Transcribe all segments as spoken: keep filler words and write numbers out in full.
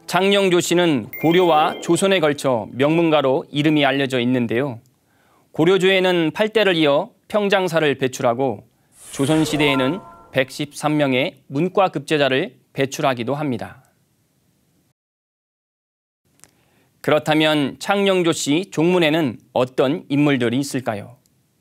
장영조 씨는 고려와 조선에 걸쳐 명문가로 이름이 알려져 있는데요. 고려조에는 팔 대를 이어 평장사를 배출하고 조선시대에는 백십삼 명의 문과급제자를 배출하기도 합니다. 그렇다면 장영조 씨 종문에는 어떤 인물들이 있을까요?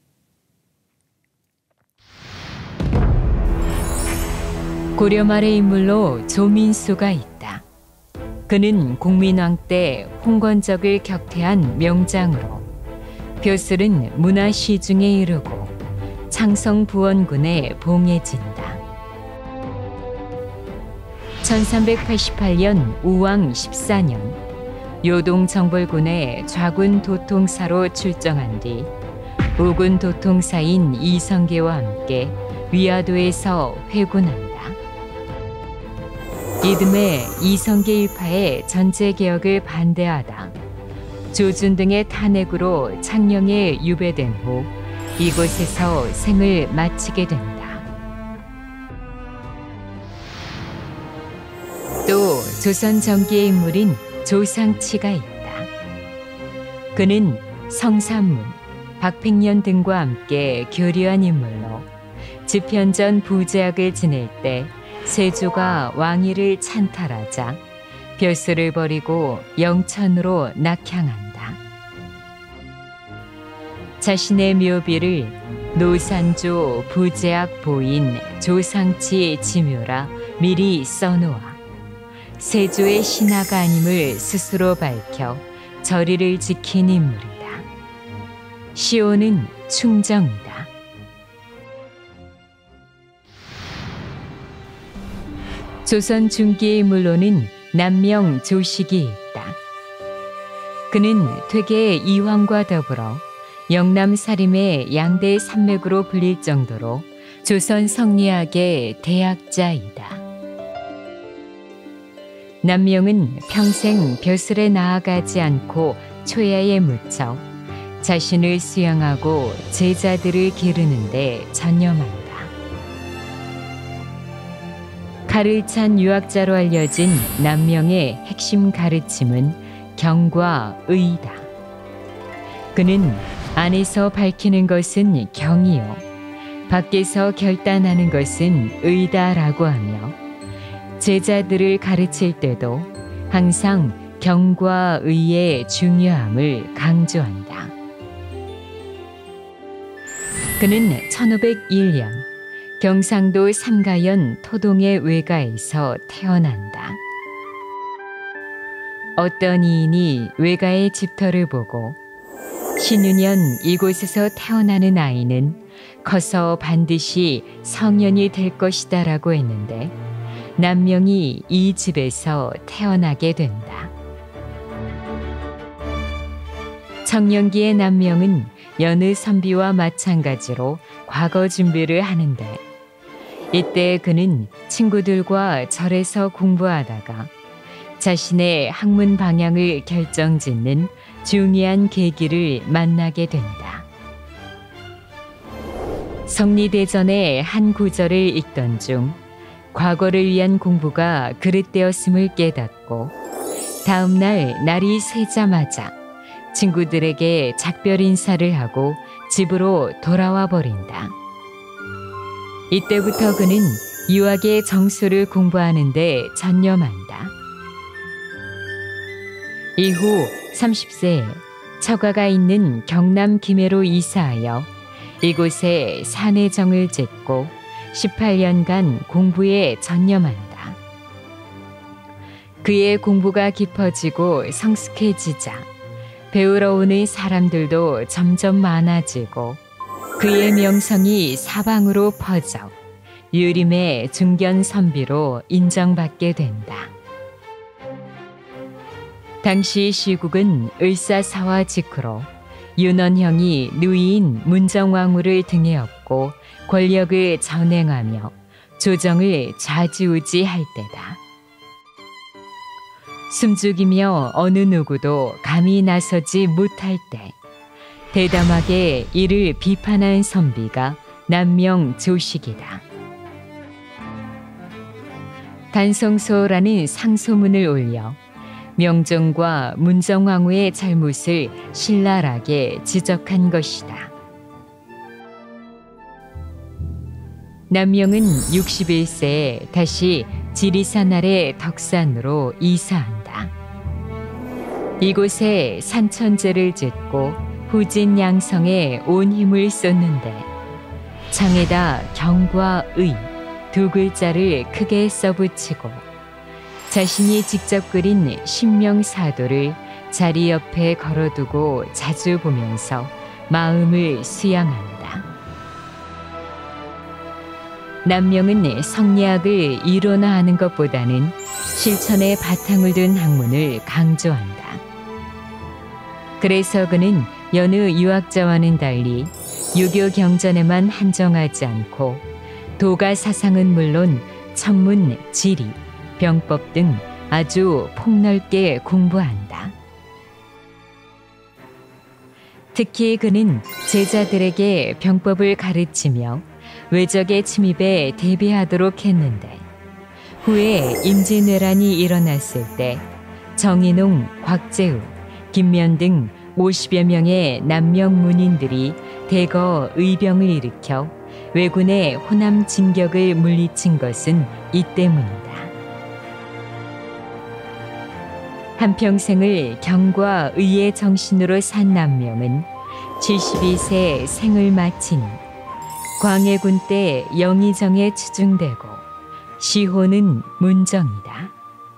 고려 말의 인물로 조민수가 있다. 그는 공민왕 때 홍건적을 격퇴한 명장으로 벼슬은 문화시중에 이르고 창성부원군에 봉해진다. 천삼백팔십팔 년 우왕 십사 년 요동정벌군의 좌군 도통사로 출정한 뒤 우군 도통사인 이성계와 함께 위화도에서 회군한다. 이듬해 이성계 일파의 전제개혁을 반대하다 조준 등의 탄핵으로 창녕에 유배된 후 이곳에서 생을 마치게 된다. 또 조선 전기의 인물인 조상치가 있다. 그는 성삼문, 박팽년 등과 함께 교류한 인물로 집현전 부제학을 지낼 때 세조가 왕위를 찬탈하자 벼슬을 버리고 영천으로 낙향한다. 자신의 묘비를 노산조 부제학 보인 조상치 지묘라 미리 써놓아 세조의 신하가 아님을 스스로 밝혀 절의를 지킨 인물이다. 시호는 충정이다. 조선 중기의 인물로는 남명 조식이 있다. 그는 퇴계 이황과 더불어 영남 사림의 양대 산맥으로 불릴 정도로 조선 성리학의 대학자이다. 남명은 평생 벼슬에 나아가지 않고 초야에 묻혀 자신을 수양하고 제자들을 기르는 데 전념한다. 칼을 찬 유학자로 알려진 남명의 핵심 가르침은 경과 의다. 그는 안에서 밝히는 것은 경이요 밖에서 결단하는 것은 의다라고 하며 제자들을 가르칠 때도 항상 경과 의의 중요함을 강조한다. 그는 천오백일 년 경상도 삼가현 토동의 외가에서 태어난다. 어떤 이인이 외가의 집터를 보고 신유년 이곳에서 태어나는 아이는 커서 반드시 성년이 될 것이다 라고 했는데 남명이 이 집에서 태어나게 된다. 청년기의 남명은 여느 선비와 마찬가지로 과거 준비를 하는데 이때 그는 친구들과 절에서 공부하다가 자신의 학문 방향을 결정짓는 중요한 계기를 만나게 된다. 성리대전의 한 구절을 읽던 중 과거를 위한 공부가 그릇되었음을 깨닫고 다음 날 날이 새자마자 친구들에게 작별 인사를 하고 집으로 돌아와 버린다. 이때부터 그는 유학의 정수를 공부하는 데 전념한다. 이후 삼십 세에 처가가 있는 경남 김해로 이사하여 이곳에 산해정을 짓고 십팔 년간 공부에 전념한다. 그의 공부가 깊어지고 성숙해지자 배우러 오는 사람들도 점점 많아지고 그의 명성이 사방으로 퍼져 유림의 중견 선비로 인정받게 된다. 당시 시국은 을사사화 직후로 윤원형이 누이인 문정왕후를 등에 업고 권력을 전행하며 조정을 좌지우지할 때다. 숨죽이며 어느 누구도 감히 나서지 못할 때 대담하게 이를 비판한 선비가 남명 조식이다. 단성소라는 상소문을 올려 명종과 문정왕후의 잘못을 신랄하게 지적한 것이다. 남명은 육십일 세에 다시 지리산 아래 덕산으로 이사한다. 이곳에 산천제를 짓고 후진양성에 온 힘을 쏟는데 창에다 경과 의 두 글자를 크게 써붙이고 자신이 직접 그린 신명사도를 자리 옆에 걸어두고 자주 보면서 마음을 수양한다. 남명은 성리학을 이론화하는 것보다는 실천에 바탕을 둔 학문을 강조한다. 그래서 그는 여느 유학자와는 달리 유교 경전에만 한정하지 않고 도가 사상은 물론 천문, 지리, 병법 등 아주 폭넓게 공부한다. 특히 그는 제자들에게 병법을 가르치며 외적의 침입에 대비하도록 했는데 후에 임진왜란이 일어났을 때 정인홍, 곽재우, 김면 등 오십여 명의 남명 문인들이 대거 의병을 일으켜 왜군의 호남 진격을 물리친 것은 이 때문이다. 한평생을 경과 의의 정신으로 산 남명은 칠십이 세 생을 마치니 광해군 때 영의정에 추중되고 시호는 문정이다.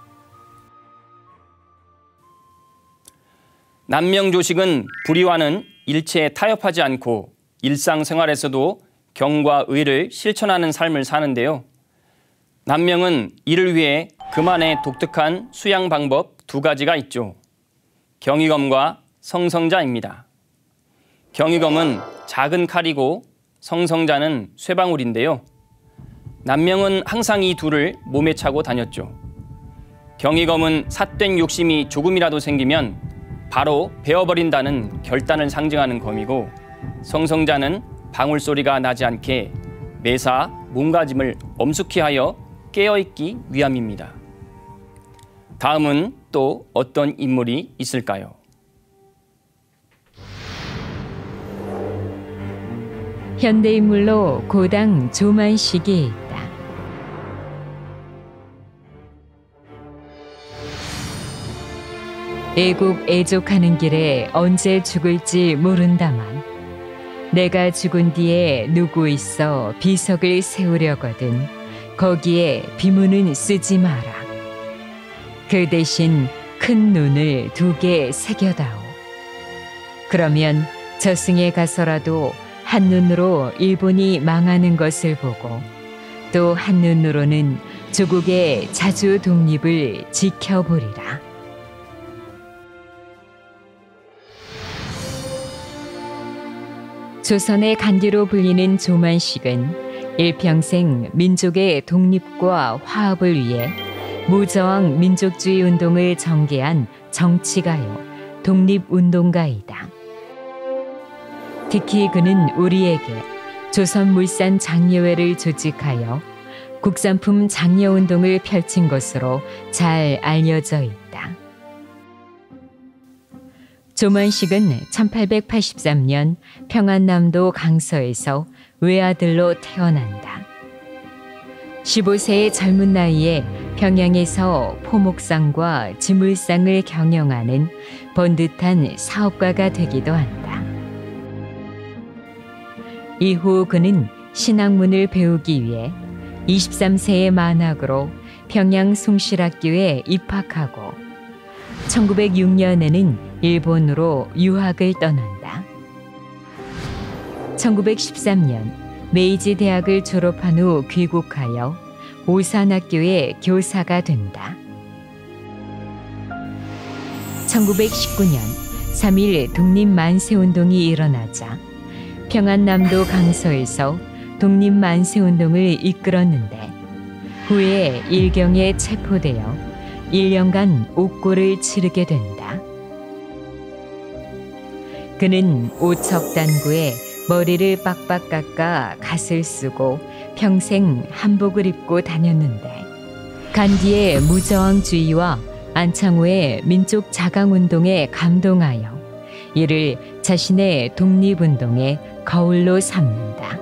남명조식은 불의와는 일체 타협하지 않고 일상생활에서도 경과 의를 실천하는 삶을 사는데요. 남명은 이를 위해 그만의 독특한 수양 방법 두 가지가 있죠. 경희검과 성성자입니다. 경희검은 작은 칼이고 성성자는 쇠방울인데요. 남명은 항상 이 둘을 몸에 차고 다녔죠. 경희검은 삿된 욕심이 조금이라도 생기면 바로 베어버린다는 결단을 상징하는 검이고, 성성자는 방울소리가 나지 않게 매사 몸가짐을 엄숙히 하여 깨어있기 위함입니다. 다음은 또 어떤 인물이 있을까요? 현대인물로 고당 조만식이 있다. 애국 애족하는 길에 언제 죽을지 모른다만 내가 죽은 뒤에 누구 있어 비석을 세우려거든 거기에 비문은 쓰지 마라. 그 대신 큰 눈을 두 개 새겨다오. 그러면 저승에 가서라도 한눈으로 일본이 망하는 것을 보고 또 한눈으로는 조국의 자주 독립을 지켜보리라. 조선의 간디로 불리는 조만식은 일평생 민족의 독립과 화합을 위해 무저항 민족주의 운동을 전개한 정치가요, 독립운동가이다. 특히 그는 우리에게 조선물산 장려회를 조직하여 국산품 장려운동을 펼친 것으로 잘 알려져 있다. 조만식은 천팔백팔십삼 년 평안남도 강서에서 외아들로 태어난다. 십오 세의 젊은 나이에 평양에서 포목상과 지물상을 경영하는 번듯한 사업가가 되기도 한다. 이후 그는 신학문을 배우기 위해 이십삼 세의 만학으로 평양 숭실학교에 입학하고 천구백육 년에는 일본으로 유학을 떠난다. 천구백십삼 년 메이지 대학을 졸업한 후 귀국하여 오산학교의 교사가 된다. 천구백십구 년 삼일 독립만세운동이 일어나자 평안남도 강서에서 독립만세운동을 이끌었는데 후에 일경에 체포되어 일 년간 옥고를 치르게 된다. 그는 오척단구에 머리를 빡빡 깎아 갓을 쓰고 평생 한복을 입고 다녔는데 간디의 무저항주의와 안창호의 민족 자강운동에 감동하여 이를 자신의 독립운동의 거울로 삼는다.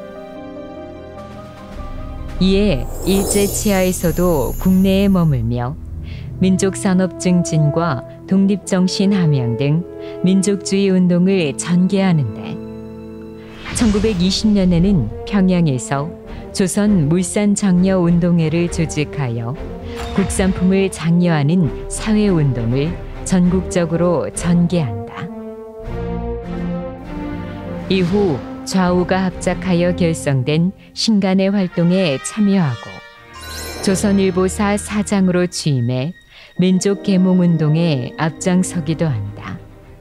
이에 일제치하에서도 국내에 머물며 민족산업 증진과 독립정신 함양 등 민족주의 운동을 전개하는데 천구백이십 년에는 평양에서 조선 물산장려운동회를 조직하여 국산품을 장려하는 사회운동을 전국적으로 전개한다. 이후 좌우가 합작하여 결성된 신간의 활동에 참여하고 조선일보사 사장으로 취임해 민족계몽운동에 앞장서기도 한다.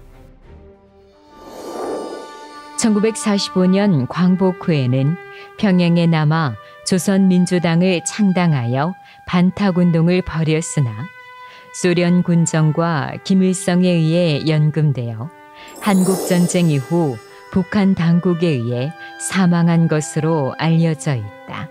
천구백사십오 년 광복 후에는 평양에 남아 조선민주당을 창당하여 반탁운동을 벌였으나 소련 군정과 김일성에 의해 연금되어 한국전쟁 이후 북한 당국에 의해 사망한 것으로 알려져 있다.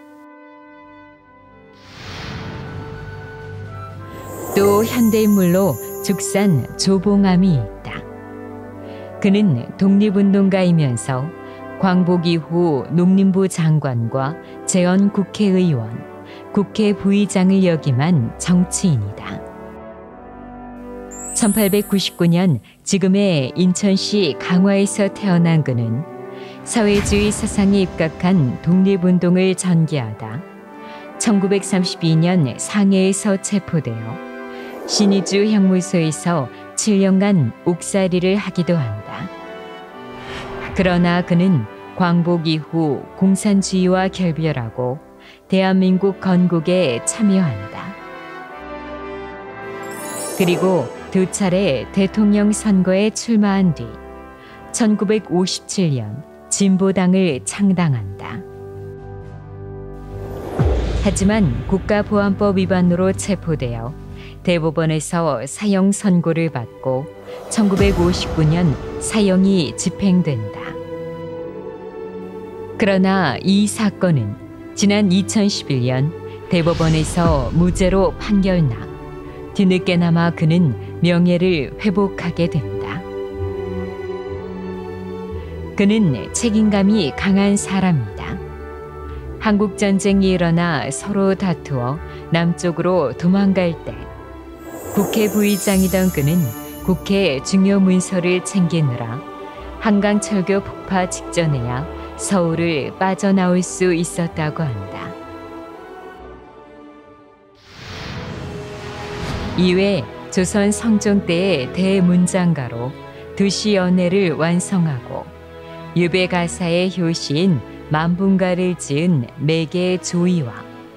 또 현대인물로 죽산 조봉암이 있다. 그는 독립운동가이면서 광복 이후 농림부 장관과 재헌 국회의원, 국회 부의장을 역임한 정치인이다. 천팔백구십구 년 지금의 인천시 강화에서 태어난 그는 사회주의 사상에 입각한 독립운동을 전개하다 천구백삼십이 년 상해에서 체포되어 신의주 형무소에서 칠 년간 옥살이를 하기도 한다. 그러나 그는 광복 이후 공산주의와 결별하고 대한민국 건국에 참여한다. 그리고 두 차례 대통령 선거에 출마한 뒤 천구백오십칠 년 진보당을 창당한다. 하지만 국가보안법 위반으로 체포되어 대법원에서 사형 선고를 받고 천구백오십구 년 사형이 집행된다. 그러나 이 사건은 지난 이천십일 년 대법원에서 무죄로 판결나 뒤늦게나마 그는 명예를 회복하게 된다. 그는 책임감이 강한 사람이다. 한국전쟁이 일어나 서로 다투어 남쪽으로 도망갈 때 국회 부의장이던 그는 국회 중요 문서를 챙기느라 한강철교 폭파 직전에야 서울을 빠져나올 수 있었다고 한다. 이외 조선 성종 때의 대문장가로 두시연애를 완성하고 유배가사의 효시인 만분가를 지은 매개 조이와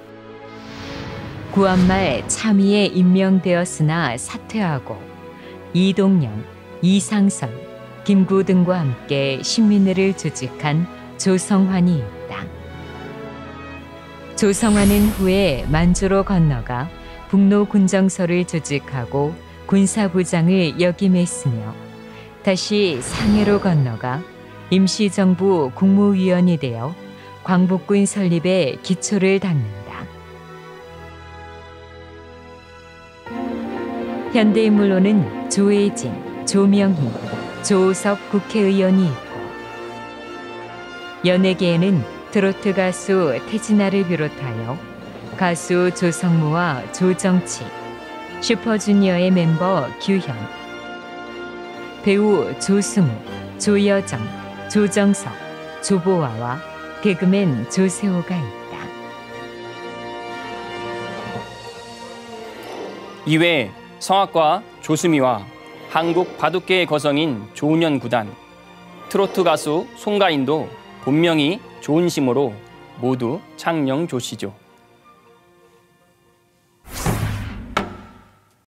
구한말 참의에 임명되었으나 사퇴하고 이동영, 이상선, 김구 등과 함께 신민회를 조직한 조성환이 있다. 조성환은 후에 만주로 건너가 북로군정서를 조직하고 군사부장을 역임했으며 다시 상해로 건너가 임시정부 국무위원이 되어 광복군 설립에 기초를 닦는다. 현대인물로는 조혜진, 조명희, 조오섭 국회의원이 있고 연예계에는 트로트 가수 태진아를 비롯하여 가수 조성무와 조정치, 슈퍼주니어의 멤버 규현, 배우 조승우, 조여정, 조정석, 조보아와 개그맨 조세호가 있다. 이외에 성악가 조수미와 한국 바둑계의 거성인 조은현 구단, 트로트 가수 송가인도 본명이 조은심으로 모두 창녕 조씨죠.